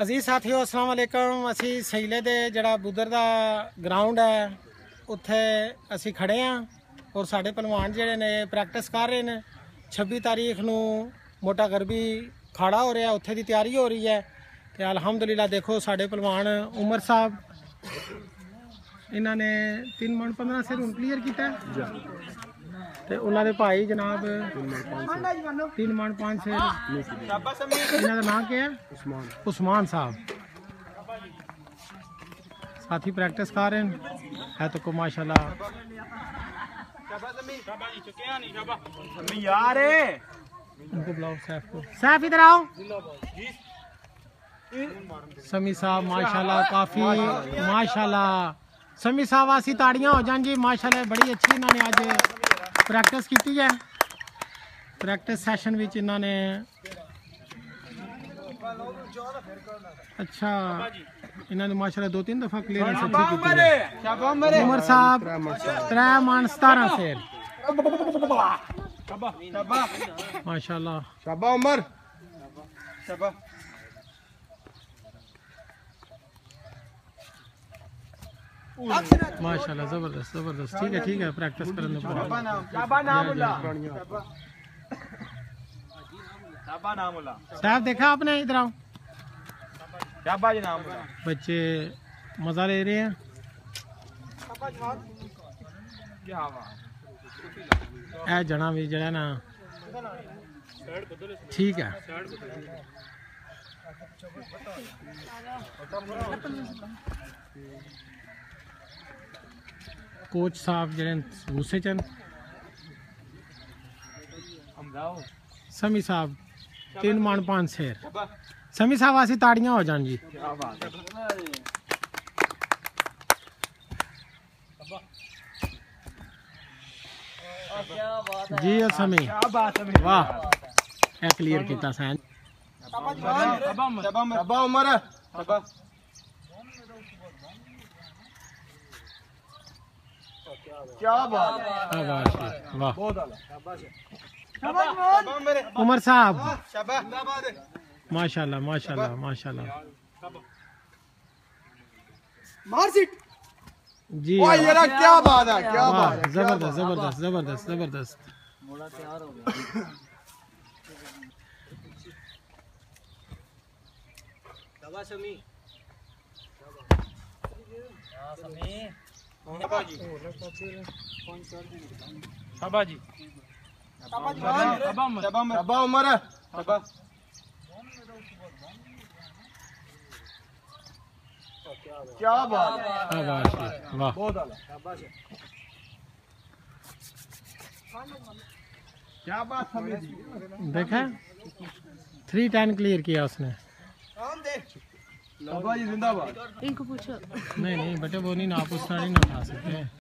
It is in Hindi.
अजीज साथियों अस्सलाम वालेकुम। असी सहीले दे जड़ा बुदर दा ग्राउंड है उत्थे असी खड़े हाँ और साढ़े पहलवान जेडे ने प्रैक्टिस कर रहे हैं। 26 तारीख नू मोटा गरबी खाड़ा हो रहा, उत्थे दी तैयारी हो रही है। तो अल्हम्दुलिल्लाह देखो साढ़े पहलवान उमर साहब इन्होंने 3 मन 15 सिर हुण क्लीयर किया ते उन्होंने भाई जनाब 3 मन 5 सिर। इन्हों का नाम क्या है? उस्मान साहब। साथी प्रैक्टिस कर रहे हैं तो को माशाल्लाह। उनको बुलाओ सैफ को। सैफ इधर आओ। समी साहब माशाल्लाह काफी माशाल्लाह। समी साहब वासी ताड़ियां हो जान जी माशाल्लाह। बड़ी अच्छी इन्होंने आज प्रैक्टिस की है। प्रैक्टिस सैशन विच इन्होंने अच्छा इन्होंने माशाल्लाह 2-3 दफा क्लियरेंस अच्छी की। उमर साहब 3 मन 17 सिर माशाल्लाह। शाबा उमर माशाल्लाह जबरदस्त जबरदस्त। ठीक है प्रैक्टिस करने साहब देखा आपने? इधर आओ। बच्चे मजा ले रहे हैं। ए जना भी जरा ना ठीक है। कोच साहब जड़े गुस्से चन। समी साहब 3 मन 5 सिर। समी साहब वासी ताड़ियां हो जान जी। जी समी वाह ए क्लियर किया सैन। उमर क्या बात वाह। उमर साहब माशाल्लाह माशाल्लाह माशाल्लाह जी। क्या बात है, क्या बात है। जबरदस्त जबरदस्त जबरदस्त जबरदस्त। उमर क्या बात है, वाह। क्या बात है। देखा 3-10 क्लियर किया उसने। जिंदाबाद। इनको पूछो। नहीं बेटे वो नहीं ना आप उस तरह नहीं ना उठा सकते।